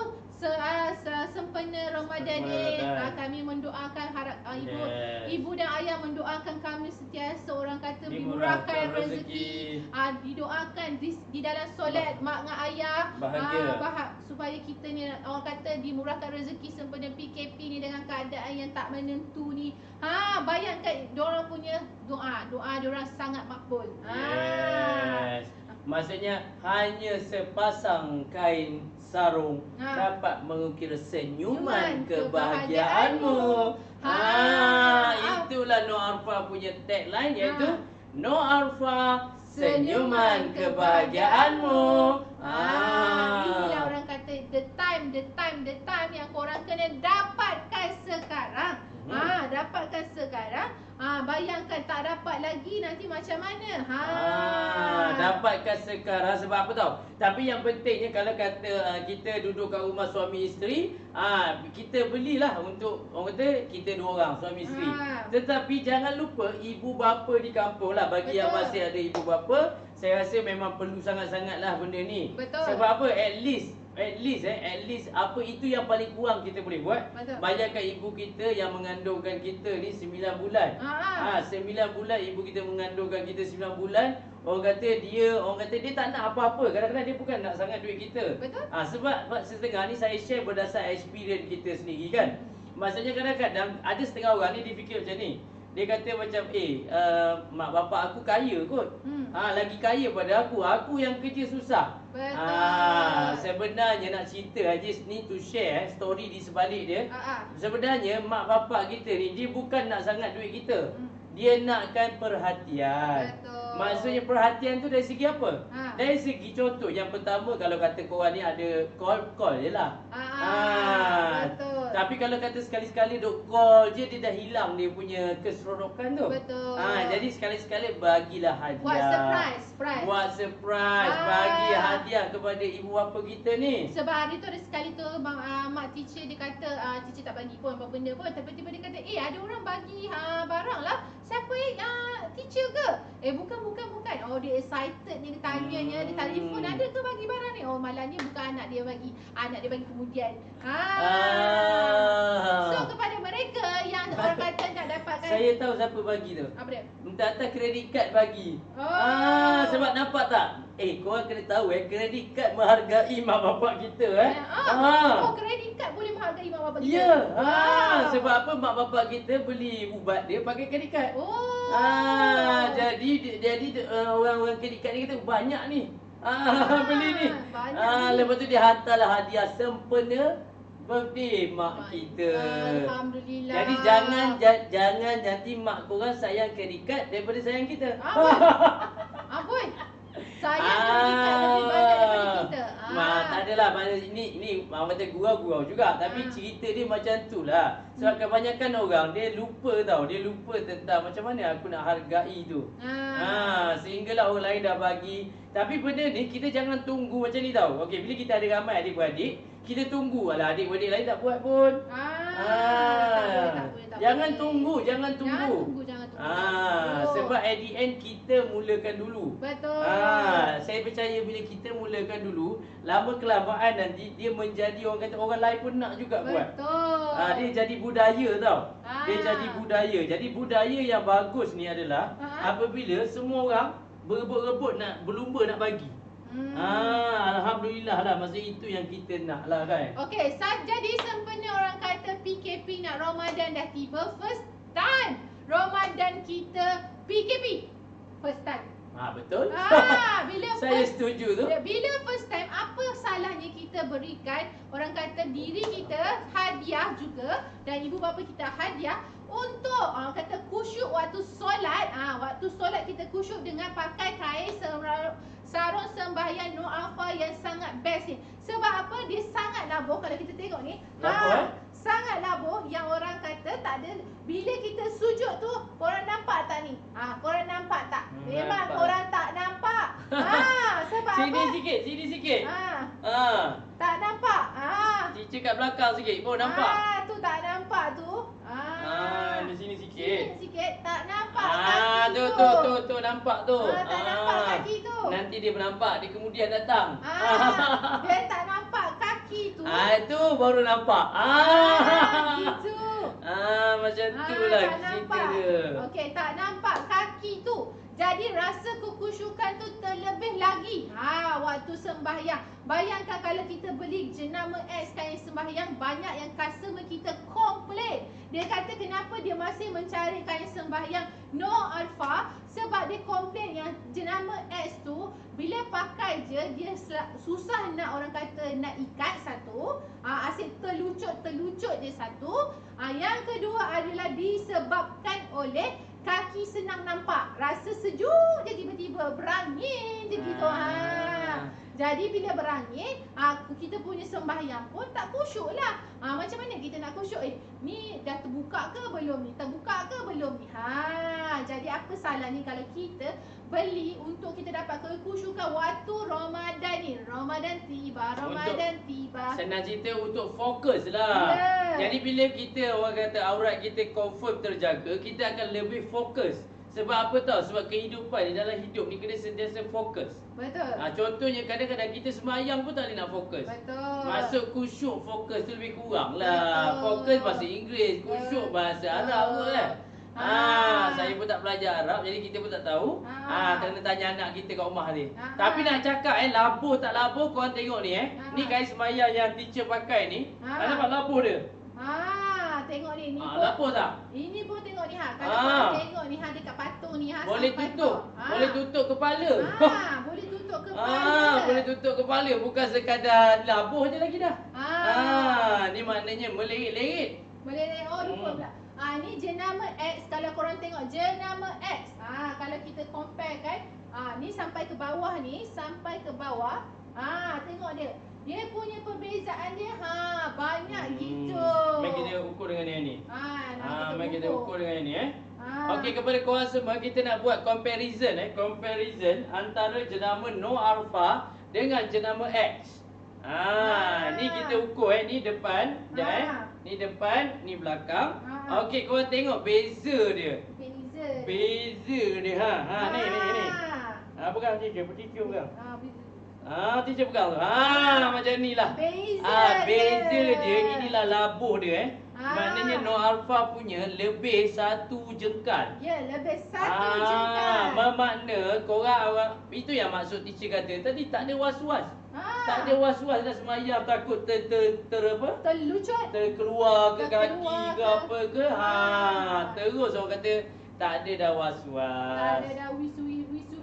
sempena Ramadan ni. Kami mendoakan ibu dan ayah mendoakan kami sentiasa orang kata dimurahkan rezeki. Didoakan di dalam solat mak dengan ayah Bahagia. supaya kita ni orang kata dimurahkan rezeki sempena PKP ni dengan keadaan yang tak menentu ni. Bayangkan diorang punya doa diorang sangat makbul. Yes. Maksudnya hanya sepasang kain sarung dapat mengukir senyuman kebahagiaanmu. Itulah No Alpha punya tagline, iaitu No Alpha, senyuman kebahagiaanmu. Inilah orang kata the time yang korang kena dapatkan sekarang. Dapatkan sekarang. Bayangkan tak dapat lagi nanti macam mana. Dapatkan sekarang sebab apa tahu? Tapi yang pentingnya kalau kata kita duduk kat rumah suami isteri, kita belilah untuk orang kata kita dua orang suami isteri. Tetapi jangan lupa ibu bapa di kampung lah. Bagi yang masih ada ibu bapa, saya rasa memang perlu sangat-sangatlah benda ni. Betul. Sebab apa? At least apa itu yang paling kurang kita boleh buat. Betul. Bayangkan ibu kita yang mengandungkan kita ni 9 bulan. 9 bulan ibu kita mengandungkan kita 9 bulan. Orang kata dia tak nak apa-apa. Kadang-kadang dia bukan nak sangat duit kita. Betul. Sebab setengah ni saya share berdasar experience kita sendiri kan. Maksudnya kadang-kadang ada setengah orang ni dia fikir macam ni. Dia kata macam mak bapak aku kaya kot. Lagi kaya pada aku. Aku yang kerja susah. Betul. Sebenarnya nak cerita Hajiz ni to share story di sebalik dia. Sebenarnya mak bapak kita ni dia bukan nak sangat duit kita. Dia nakkan perhatian. Betul. Maksudnya perhatian tu dari segi apa? Dari segi contoh, yang pertama kalau kata korang ni ada call je lah. Betul. Tapi kalau kata sekali-sekali duk call je, dia dah hilang dia punya keseronokan tu. Betul. Jadi sekali-sekali bagilah hadiah. Buat surprise. Bagi hadiah kepada ibu bapa kita ni. Sebab hari tu ada sekali tu mak teacher dia kata teacher tak bagi pun apa benda pun, tapi tiba dia kata ada orang bagi barang lah. Siapa teacher ke? Bukan. Oh dia excited ni, dia tanyanya, dia telefon ada ke bagi barang ni? Oh malangnya bukan anak dia bagi. Anak dia bagi kemudian. So kepada mereka yang orang kata nak dapatkan, saya tahu siapa bagi tu. apa dia? Minta kredit kad bagi. Sebab nampak tak? Korang kena tahu kredit kad menghargai mak bapak kita Oh kredit kad boleh menghargai mak bapak kita. Ya. Sebab apa? Mak bapak kita beli ubat dia pakai kredit kad. Jadi orang-orang kredit kad ni kata banyak ni. Beli ni. Lepas tu dia hantarlah hadiah sempena birthday mak kita. Alhamdulillah. Jadi jangan nanti mak korang sayang kredit kad daripada sayang kita. Ampun. Sayang kredit kad lebih banyak daripada kita. Tak adalah. Ini orang kata gurau-gurau juga. Tapi cerita dia macam tu lah. Sebab kebanyakan orang dia lupa tau. Dia lupa tentang macam mana aku nak hargai tu. Sehinggalah orang lain dah bagi. Tapi benda ni kita jangan tunggu macam ni tau. Okey, bila kita ada ramai adik-beradik, kita tunggu. Alah adik-beradik lain tak buat pun. Tak boleh. Jangan tunggu. Jangan tunggu. Sebab at the end kita mulakan dulu. Betul. Saya percaya bila kita mulakan dulu, lama kelamaan nanti dia menjadi orang kata orang lain pun nak juga buat. Betul. Dia jadi budaya tau. Dia jadi budaya. Jadi budaya yang bagus ni adalah apabila semua orang berebut-rebut nak berlumba nak bagi. Alhamdulillah lah, masa itu yang kita nak lah kan. Okey, jadi sempena orang kata PKP nak Ramadan dah tiba, first time Ramadan kita PKP. First time. Betul. Bila Saya first, setuju tu. bila first time, apa salahnya kita berikan orang kata diri kita hadiah juga dan ibu bapa kita hadiah untuk orang kata khusyuk waktu solat. Waktu solat kita khusyuk dengan pakai kain sarung sembahyang Nur Alfa yang sangat best ni. Sebab apa? Dia sangat labuh kalau kita tengok ni. Labuh, Sangat labuh yang orang kata tak ada. Bila kita sujud tu, korang nampak tak ni? Korang nampak tak? Memang nampak. korang tak nampak. Sebab Sini apa? sini sikit. Tak nampak. Teacher kat belakang sikit pun nampak. Tu tak nampak tu. Di sini sikit. Sini sikit tak nampak kaki Tu nampak tu. tak nampak kaki tu. Nanti dia bernampak, dia kemudian datang. Dia tak nampak kaki tu. Itu baru nampak. Gitu. Macam tu lah tak cerita nampak. dia. Okey, tak nampak kaki tu. Jadi rasa kekhusyukan tu terlebih lagi. Waktu sembahyang. Bayangkan kalau kita beli jenama X kain sembahyang, banyak yang customer kita komplain. Dia kata kenapa dia masih mencari kain sembahyang No Alfa, sebab dia komplain yang jenama X tu bila pakai je dia susah nak orang kata nak ikat satu. Asyik terlucut je satu. Yang kedua adalah disebabkan oleh kaki senang nampak. Rasa sejuk je tiba-tiba berangin je gitu. Jadi bila berangin, kita punya sembahyang pun tak khusyuk lah. Macam mana kita nak khusyuk? Ni dah terbuka ke belum ni? Terbuka ke belum ni? Jadi apa salahnya kalau kita beli untuk kita dapat kekhusyukan waktu Ramadan ni. Ramadan tiba. Senang cerita untuk fokus lah. Jadi bila kita orang kata aurat kita confirm terjaga, kita akan lebih fokus. Sebab apa tahu? Sebab kehidupan ni, dalam hidup ni kena sentiasa fokus. Betul. Contohnya kadang-kadang kita semayang pun tak boleh nak fokus. Betul. Masuk khusyuk fokus tu lebih kurang lah. Fokus bahasa Inggeris, khusyuk bahasa Arab tu kan. Saya pun tak belajar Arab, jadi kita pun tak tahu. Kena tanya anak kita kat rumah ni. Tapi nak cakap labuh tak labuh, korang tengok ni Ni kain semayang yang teacher pakai ni. Nampak labuh dia? Tengok ni pun labuh tak? ini pun tengok ni kalau korang tengok ni dekat patung ni Boleh tutup. Boleh tutup kepala. Boleh tutup kepala. Boleh tutup kepala, bukan sekadar labuh je lagi dah. Ni maknanya melerit-lerit. Boleh lupa pula. Ni jenama X. Kalau korang tengok jenama X, kalau kita compare kan, ni sampai ke bawah ni, sampai ke bawah. Tengok dia. Dia punya perbezaan dia banyak gitu. Mari kita ukur dengan yang ni. Mari kita ukur dengan yang ni Okey, kepada korang semua kita nak buat comparison comparison antara jenama No Alfa dengan jenama X. Ni kita ukur ni depan, ni depan, ni belakang. Okey, korang tengok beza dia. Beza dia ni. Pegang teacher, pegang. Teacher pegang tu. Macam ni lah. Beza dia, inilah labuh dia Maknanya No Alfa punya lebih satu jengkal. Ya, lebih satu jengkal. Bermakna korang, itu yang maksud teacher kata tadi, tak ada was-was. Tak ada was-was dah semayang takut terlucut, terkeluar ke kaki ke apa ke. Terus orang kata tak ada dah was-was. Tak ada dah wisu-wisu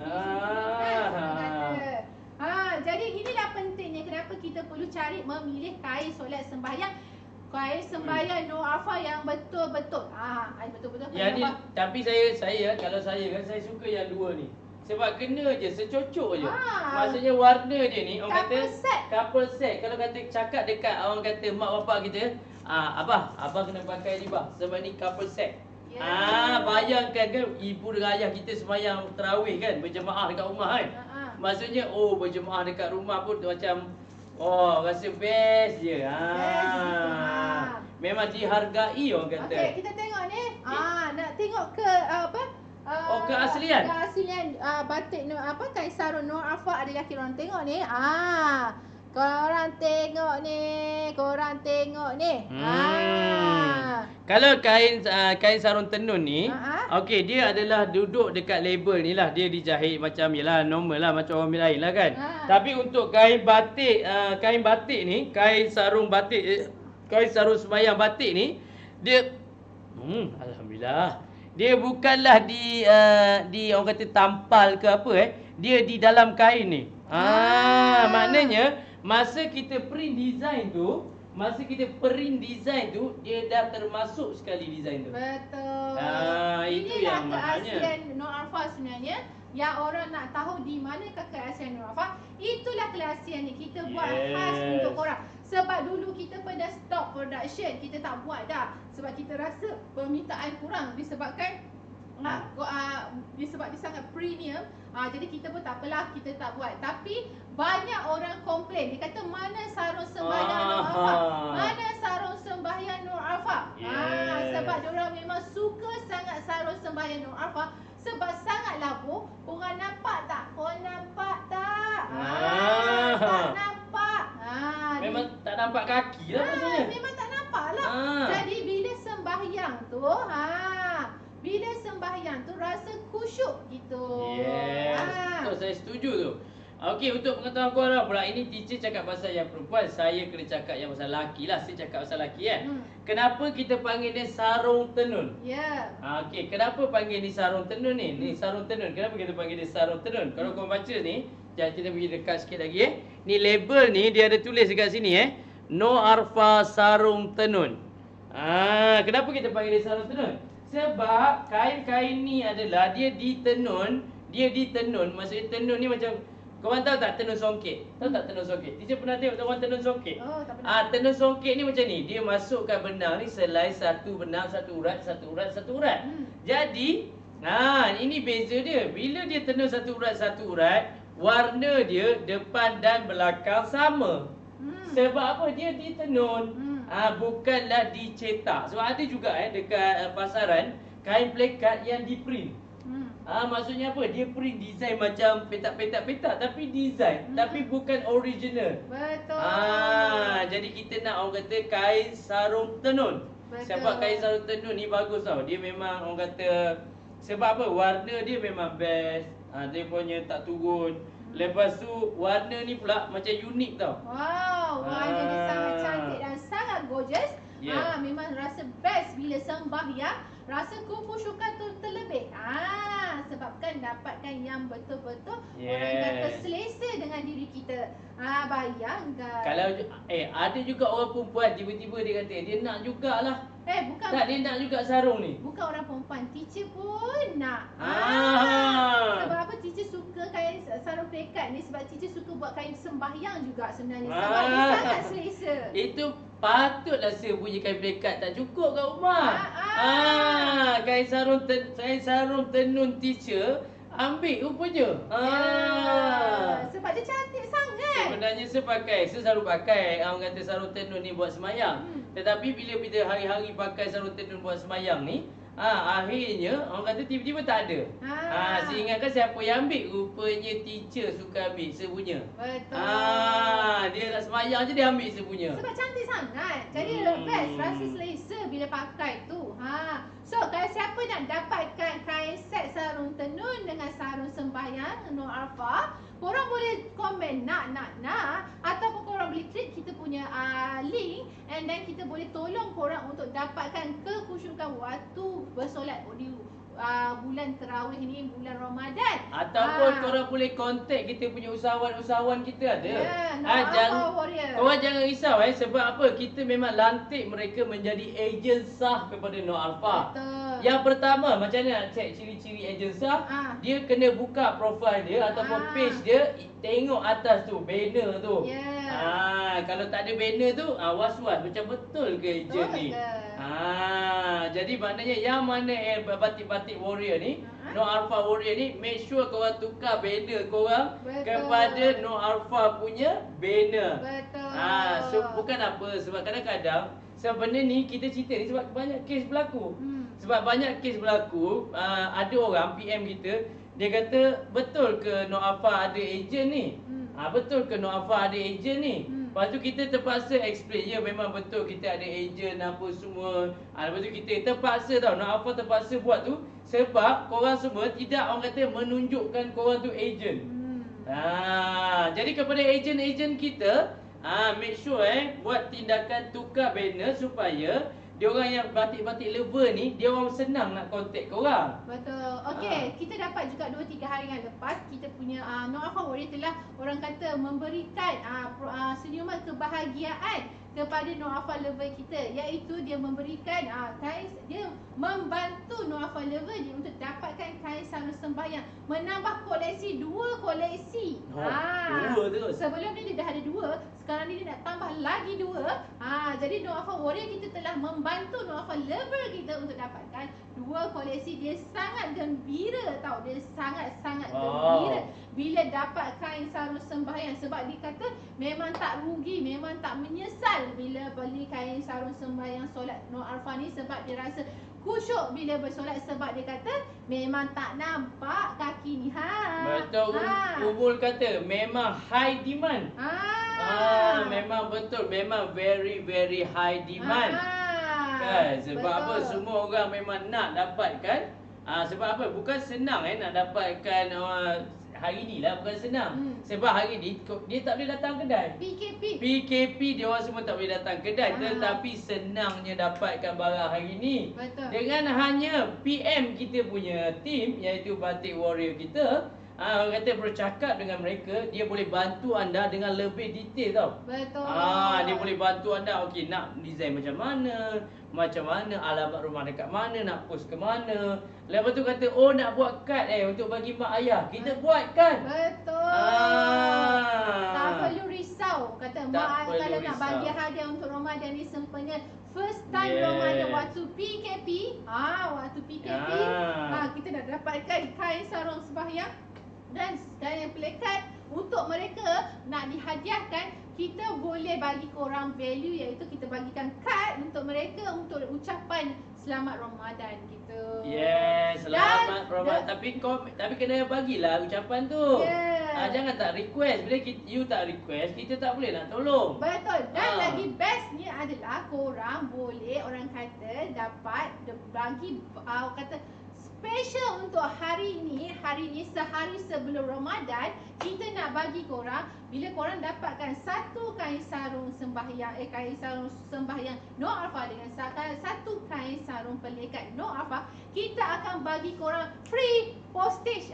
jadi inilah pentingnya kenapa kita perlu cari memilih kain solat sembahyang. Kain sembahyang No Alfa yang betul-betul. Betul-betul. Ya ni, tapi saya kalau saya kan, saya suka yang dua ni. Sebab kena je, secocok je. Maksudnya warna dia ni, orang couple set. Kalau kata cakap dekat orang kata mak bapak kita, abah kena pakai ni bah. Sebab ni couple set. Bayangkan kan ibu dengan ayah kita semayang tarawih kan, berjemaah dekat rumah kan. Maksudnya berjemaah dekat rumah pun macam rasa best je. Memang dihargai orang kata. Okey, kita tengok ni. Nak tengok ke apa? Keaslian. Keaslian batik kain sarung No Alfa ada lelaki orang tengok ni. Korang tengok ni. Kalau kain sarung tenun ni, Ha. okey, dia adalah duduk dekat label ni lah. Dia dijahit macam yalah normal lah macam orang lain lah kan. Ha. Tapi untuk kain batik ni, kain sarung batik kain sarung sembahyang batik ni, dia alhamdulillah. Dia bukanlah di orang kata tampal ke apa dia di dalam kain ni. Maknanya masa kita print design tu, dia dah termasuk sekali design tu. Betul. Itu Inilah yang mahalnya. keaslian Nur Alfa sebenarnya. Yang orang nak tahu di manakah keaslian Nur Alfa, itulah keaslian ni kita buat khas Yes. untuk korang. Sebab dulu kita pernah stop production, kita tak buat dah. Sebab kita rasa permintaan kurang disebabkan disebab dia sangat premium. Jadi kita pun tak apalah, kita tak buat. Tapi banyak orang komplain. Dia kata mana sarung sembahyang Nur Alfa? Mana sarung sembahyang Nur Alfa? Yes. Sebab diorang memang suka sangat sarung sembahyang Nur Alfa. Sebab sangat labuh. Korang nampak tak? Korang nampak tak? Tak nampak. Memang tak nampak kaki lah maksudnya. Memang tak nampak lah. Jadi bila sembahyang tu, bila sembahyang tu rasa khusyuk gitu. Yes. Betul, saya setuju tu. Okey, untuk pengetahuan korang pula, ini teacher cakap pasal yang perempuan, saya kena cakap yang pasal lelaki lah. Saya cakap pasal lelaki Kenapa kita panggil dia sarung tenun? Ya. Okey, kenapa panggil ni sarung tenun ni? Ni sarung tenun. Kenapa kita panggil dia sarung tenun? Kalau korang baca ni, jangan kita pergi dekat sikit lagi Ni label ni dia ada tulis dekat sini Nur Alfa sarung tenun. Kenapa kita panggil dia sarung tenun? Sebab kain-kain ni adalah dia ditenun, maksudnya tenun ni macam korang tahu tak tenun songket? Tahu tak tenun songket? Teacher pernah tengok orang tenun songket? Oh, tak pernah. Tenun songket ni macam ni. Dia masukkan benang ni selai satu benang, satu urat. Jadi, ini beza dia. Bila dia tenun satu urat, warna dia depan dan belakang sama. Sebab apa? Dia ditenun. Bukanlah dicetak. Sebab ada juga dekat pasaran kain plekat yang diprint. Maksudnya apa? Dia print design macam petak-petak tapi design tapi bukan original. Betul. Jadi kita nak orang kata kain sarung tenun. Betul. Sebab kain sarung tenun ni bagus tau. Dia memang orang kata sebab apa? Warna dia memang best. Dia punya tak turun. Lepas tu warna ni pula macam unik tau. Wow, warna dia sangat cantik dan sangat gorgeous. Yeah. Memang rasa best bila sembahyang, rasa kekhusyukan tu terlebih. Sebabkan dapatkan yang betul-betul orang kata selesa dengan diri kita. Bayangkan. Kalau ada juga orang perempuan tiba-tiba dia kata dia nak jugalah. Bukan. Tak, dia nak juga sarung ni. Bukan orang perempuan, teacher pun nak. Sebab apa teacher suka kain sarung plekat ni? Sebab teacher suka buat kain sembahyang juga sebenarnya. Sebab dia sangat selesa. Itu patutlah saya punya kain plekat tak cukup kat rumah. Kain sarung tenun teacher ambil rupanya. Sebab dia cantik sangat. Sebenarnya saya selalu pakai orang kata sarung tenun ni buat semayang. Tetapi bila kita hari-hari pakai sarung tenun buat semayang ni, akhirnya orang kata tiba-tiba tak ada. Saya ingatkan siapa yang ambil, rupanya teacher suka ambil saya punya. Betul. Dia nak semayang je dia ambil saya punya. Sebab cantik sangat. Jadi best, rasa selesa bila pakai tu. So kalau siapa nak dapatkan kain set sarung tenun dengan sarung sembahyang Nur Alfa, korang boleh komen nak ataupun korang boleh klik kita punya link and then kita boleh tolong korang untuk dapatkan kekhusyukan waktu bersolat di bulan tarawih ni, bulan Ramadan. Ataupun korang boleh contact kita punya usahawan-usahawan kita ada. Warrior. Korang jangan risau sebab apa? Kita memang lantik mereka menjadi ejen sah kepada Nur Alfa. Betul. Yang pertama, macam mana nak check ciri-ciri ejen sah? Dia kena buka profile dia ataupun page dia, tengok atas tu, banner tu. Kalau tak ada banner tu, was-was macam betul ke ejen ni? Jadi maknanya yang mana batik-batik warrior ni, Nur Alfa warrior ni, make sure korang tukar banner korang kepada Nur Alfa punya banner. Betul. So bukan apa, sebab kadang-kadang sebenarnya ni kita cerita ni sebab banyak kes berlaku. Sebab banyak kes berlaku, ada orang PM kita, dia kata betul ke Nur Alfa ada ejen ni? Betul ke Nur Alfa ada ejen ni? Lepas tu kita terpaksa explain. Ya memang betul kita ada ejen apa semua. Lepas tu kita terpaksa tau. Nak apa terpaksa buat tu. Sebab korang semua tidak orang kata menunjukkan korang tu ejen. Jadi kepada ejen-ejen kita, make sure buat tindakan tukar banner supaya diorang yang batik-batik lover ni, dia orang senang nak contact korang. Betul. Okey, kita dapat juga 2-3 hari yang lepas kita punya No Alpha Warrior telah orang kata memberikan senyuman kebahagiaan kepada No Alpha lover kita, iaitu dia memberikan kain, dia membantu No Alpha lover dia untuk dapatkan kain sarung sembahyang, menambah koleksi 2 koleksi. Dua terus. Sebelum ni dia dah ada 2, sekarang ni dia nak tambah lagi 2. Jadi No Alpha Warrior kita telah membantu No Alpha lover kita untuk dapatkan 2 koleksi. Dia sangat gembira tau. Dia sangat-sangat gembira bila dapat kain sarung sembahyang, sebab dia kata memang tak rugi, memang tak menyesal bila beli kain sarung sembahyang solat No Alpha ni, sebab dia rasa khusyuk bila bersolat, sebab dia kata memang tak nampak kaki ni. Betul. Umul kata memang high demand. Memang betul, memang very very high demand. Kan? Sebab apa? Semua orang memang nak dapatkan. Sebab apa? Bukan senang nak dapatkan hari ni lah, bukan senang. Sebab hari ni dia tak boleh datang kedai. PKP dia orang semua tak boleh datang kedai. Tetapi senangnya dapatkan barang hari ni. Betul. Dengan hanya PM kita punya team, iaitu Batik Warrior kita, orang kata bercakap dengan mereka, dia boleh bantu anda dengan lebih detail tau. Betul. Dia boleh bantu anda, okey nak design macam mana, alamat rumah dekat mana, nak post ke mana. Lepas tu kata, nak buat kad untuk bagi mak ayah. Kita buat kan? Betul. Tak perlu risau. Kata mak kalau nak bagi hadiah untuk Ramadan ni sempena first time Ramadan waktu PKP. Kita dah dapatkan kain sarung sembahyang dan kain pelekat untuk mereka nak dihadiahkan. Kita boleh bagi korang value, iaitu kita bagikan kad untuk mereka untuk ucapan selamat Ramadan gitu. Selamat Ramadan. Tapi kena bagilah ucapan tu. Jangan tak request. Bila you tak request, kita tak boleh nak tolong. Betul. Dan lagi bestnya adalah korang boleh orang kata dapat bagi kata special untuk hari ni sehari sebelum Ramadan, kita nak bagi korang, bila korang dapatkan satu kain sarung sembahyang No Alpha dengan satu kain sarung pelekat No Alpha, kita akan bagi korang free postage.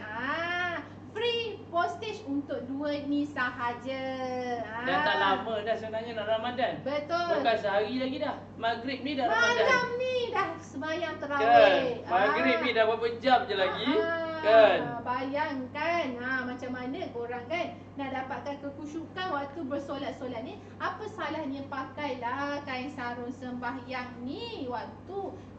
Free postage untuk 2 ni sahaja. Dah tak lama dah sebenarnya nak Ramadan. Betul. Bukan sehari lagi dah. Maghrib ni dah Ramadan. Malam ni dah sembahyang tarawih. Maghrib ni dah berapa jam je lagi. Kan? Bayangkan macam mana korang kan nak dapatkan kekhusyukan waktu bersolat-solat ni. Apa salahnya pakailah kain sarung sembahyang ni waktu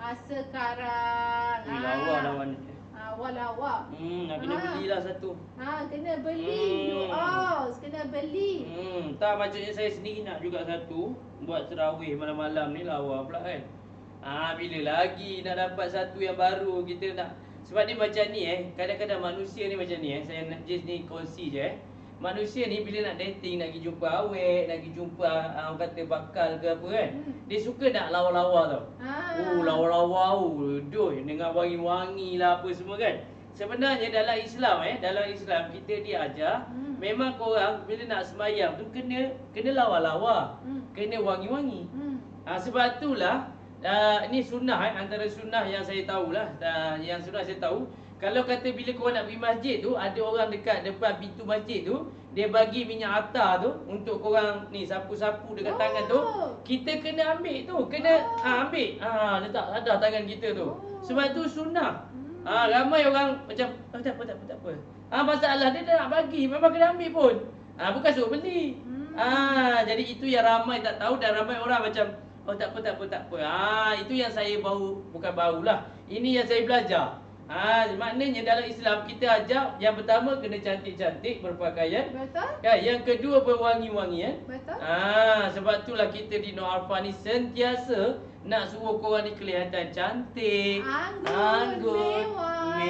sekarang. Lawa lawan ni. Walawak. Nak kena belilah satu. Kena beli. Kena beli. Tak, maksudnya saya sendiri nak juga satu. Buat terawih malam-malam ni lawa pula kan. Bila lagi nak dapat satu yang baru kita nak. Sebab dia macam ni kadang-kadang manusia ni macam ni saya nak just ni kongsi je Manusia ni bila nak dating, nak pergi jumpa awet, nak pergi jumpa orang kata bakal ke apa kan, dia suka nak lawa-lawa tau. Lawa-lawa, dengan wangi-wangi lah apa semua kan. Sebenarnya dalam Islam kita diajar memang korang bila nak sembahyang tu kena lawa-lawa, kena wangi-wangi. Sebab itulah ini sunnah antara sunnah yang saya tahulah. Yang sunnah saya tahu, kalau kata bila korang nak pergi masjid tu, ada orang dekat depan pintu masjid tu, dia bagi minyak atar tu untuk korang ni sapu-sapu dekat tangan tu, kita kena ambil tu, kena ambil, letak atas tangan kita tu. Sebab tu sunnah. Ramai orang macam tak apa. Masalah dia dah nak bagi, memang kena ambil pun. Bukan suruh beli. Jadi itu yang ramai tak tahu, dan ramai orang macam tak apa. Itu yang saya bukan ini yang saya belajar. Maknanya dalam Islam kita ajar yang pertama kena cantik-cantik berpakaian. Betul. Kan? Yang kedua berwangi-wangian. Betul. Sebab itulah kita di No Alpha ni sentiasa nak suruh korang ni kelihatan cantik, anggun,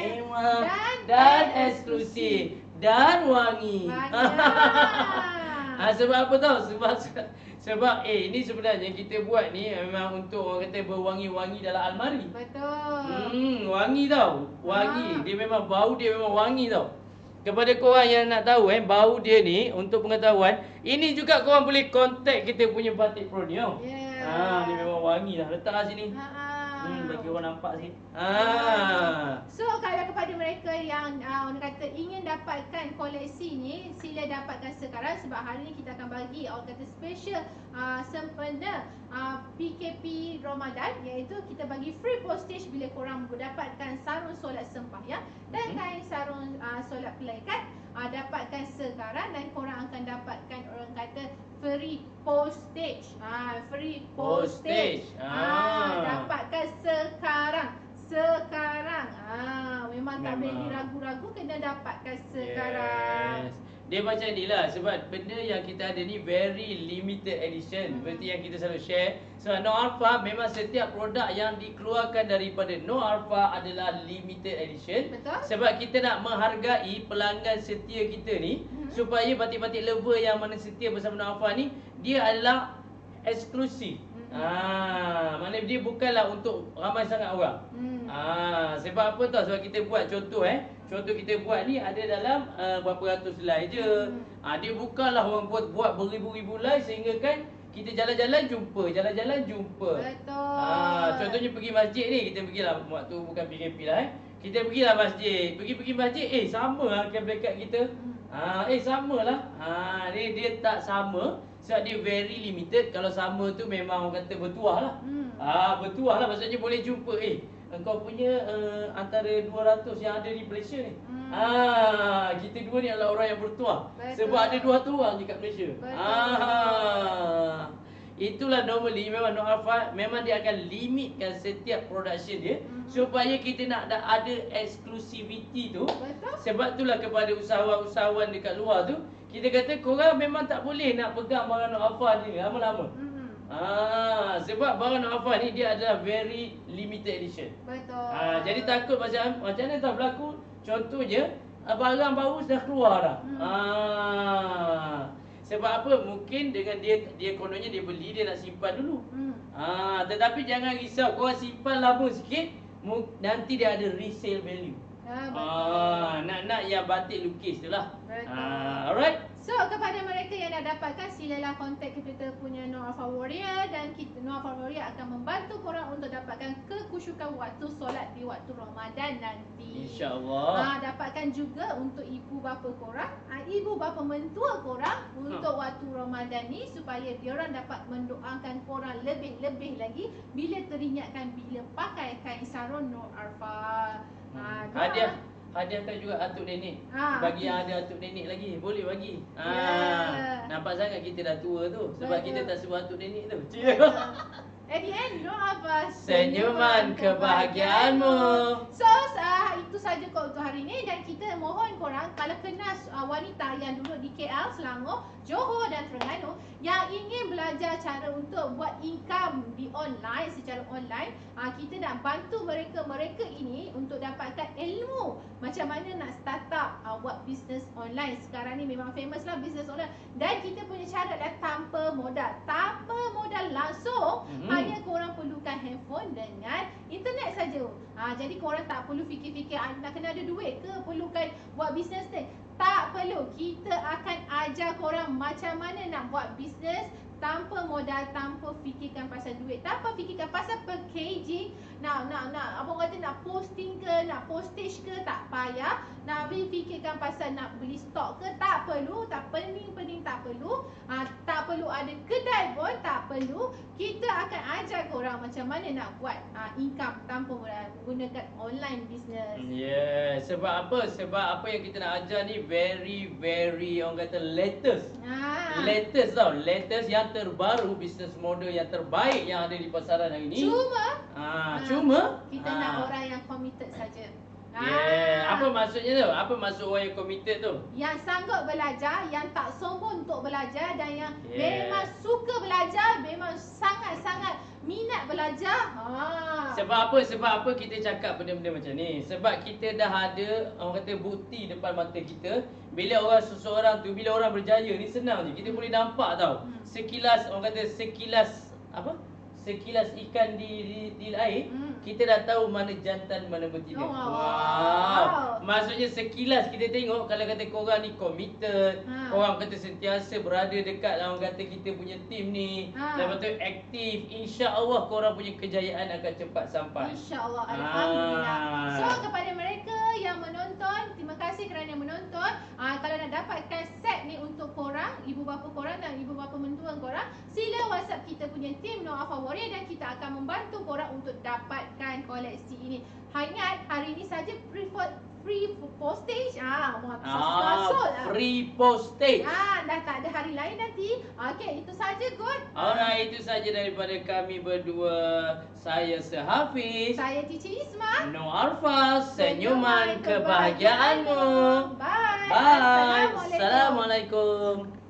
mewah dan eksklusif dan wangi. Sebab apa tahu? Sebab ini sebenarnya kita buat ni memang untuk orang kata berwangi-wangi dalam almari. Betul. Wangi tau. Wangi. Dia memang bau dia memang wangi tau. Kepada korang yang nak tahu bau dia ni untuk pengetahuan, ini juga korang boleh contact kita punya Batik Pro ni tau. Yeah. Ni memang wangi dah. Letaklah sini. Bagi orang nampak sikit. So kalau kepada mereka yang orang kata ingin dapatkan koleksi ni, sila dapatkan sekarang sebab hari ni kita akan bagi orang kata special sempena PKP Ramadan, iaitu kita bagi free postage bila korang mendapatkan sarung solat sembahyang dan kain sarung solat pelaikat. Dapatkan sekarang dan korang akan dapatkan orang kata free postage. Free postage. Dapatkan sekarang. Memang tak boleh diragu-ragu, kena dapatkan sekarang. Yes. Dia macam ni lah, sebab benda yang kita ada ni very limited edition. Seperti yang kita selalu share. Sebab No Alpha memang setiap produk yang dikeluarkan daripada No Alpha adalah limited edition. Betul. Sebab kita nak menghargai pelanggan setia kita ni, supaya batik-batik lover yang mana setia bersama No Alpha ni, dia adalah eksklusif. Maknanya dia bukanlah untuk ramai sangat orang. Sebab apa tau? Sebab kita buat contoh contoh kita buat ni ada dalam berapa ratus helai je. Dia bukanlah orang buat beribu-ribu helai sehingga kan kita jalan-jalan jumpa. Betul. Contohnya pergi masjid ni, kita pergilah waktu bukan PKP lah kita pergilah masjid. Pergi masjid sama lah kain-kain kita. Sama lah. Dia tak sama. Sebab dia very limited. Kalau sama tu memang orang kata bertuah lah. Bertuah lah, maksudnya boleh jumpa engkau punya antara 200 yang ada di Malaysia ni. Kita dua ni adalah orang yang bertuah. Sebab ada 200 orang je kat Malaysia. Itulah normally memang No Alpha memang dia akan limitkan setiap production dia supaya kita nak ada exclusivity tu. Sebab itulah kepada usahawan-usahawan dekat luar tu, kita kata korang memang tak boleh nak pegang barang No Alpha ni lama-lama. Sebab barang No Alpha ni dia adalah very limited edition. Betul. Jadi takut macam mana tahu berlaku. Contohnya barang baru dah keluar dah. Sebab apa? Mungkin dengan dia kononnya dia beli, dia nak simpan dulu. Tetapi jangan risau, korang simpan lama sikit, nanti dia ada resale value. Nak yang batik lukis tu lah. Alright. So kepada mereka yang nak dapatkan, silalah kontak kita punya No Alpha Warrior dan No Alpha Warrior akan membantu korang untuk dapatkan kekhusyukan waktu solat di waktu Ramadan nanti. InsyaAllah. Dapatkan juga untuk ibu bapa korang, ibu bapa mentua korang untuk waktu Ramadan ni, supaya diorang dapat mendoakan korang lebih-lebih lagi bila teringatkan bila pakai kain sarung No Alpha. Hadiahkan juga atuk nenek. Bagi yang ada atuk nenek lagi, boleh bagi. Nampak sangat kita dah tua tu. Sebab kita tak sebut atuk nenek tu. At the end, No Alpha Senyuman kebahagiaanmu. So, itu saja untuk hari ini. Dan kita mohon korang, kalau kenal wanita yang duduk di KL, Selangor, Johor dan Terengganu yang ingin belajar cara untuk buat income di online, secara online, kita nak bantu mereka ini untuk dapatkan ilmu macam mana nak start up buat bisnes online. Sekarang ni memang famous lah bisnes online. Dan kita punya cara adalah tanpa modal langsung. Hanya korang perlukan handphone dengan internet saja. Jadi korang tak perlu fikir-fikir nak kena ada duit ke, perlukan buat bisnes ni. Tak perlu. Kita akan ajar korang macam mana nak buat bisnes tanpa modal, tanpa fikirkan pasal duit, tanpa fikirkan pasal packaging, nak apa orang kata, nak posting ke, nak postage ke, tak payah. Nak fikirkan pasal nak beli stok ke, tak perlu. Tak pening tak perlu. Tak perlu ada kedai pun, tak perlu. Kita akan ajar korang macam mana nak buat income tanpa modal menggunakan online business. Sebab apa? Sebab apa yang kita nak ajar ni very orang kata latest. Latest tau, latest yang terbaru, business model yang terbaik yang ada di pasaran hari ni. Cuma kita nak orang yang committed saja. Apa maksudnya tu? Apa maksud orang yang committed tu? Yang sanggup belajar, yang tak sombong untuk belajar, dan yang memang suka belajar, memang sangat-sangat minat belajar. Sebab apa kita cakap benda-benda macam ni? Sebab kita dah ada orang kata bukti depan mata kita bila orang seseorang tu, bila orang berjaya ni senang je. Kita boleh nampak tau. Sekilas, orang kata sekilas apa? Sekilas ikan di air, kita dah tahu mana jantan, mana betina. Oh, Wow. Maksudnya sekilas kita tengok, kalau kata korang ni committed, korang kata sentiasa berada dekat, orang kata kita punya team ni, lepas tu aktif, insya-Allah korang punya kejayaan akan cepat sampai. InsyaAllah, Alhamdulillah. So kepada mereka yang menonton, terima kasih kerana menonton. Kalau nak dapatkan set ni untuk korang, ibu bapa korang dan ibu bapa mentua korang, sila WhatsApp kita punya team No Alpha Warrior dan kita akan membantu korang untuk dapatkan koleksi ini. Ingat, hari ini saja free postage. Free postage. Dah tak ada hari lain nanti. Okey, itu saja kot. Alright, itu saja daripada kami berdua. Saya Sehafiz. Saya Cici Isma. No Arfa, senyuman kebahagiaanmu. Bye. Bye. Assalamualaikum.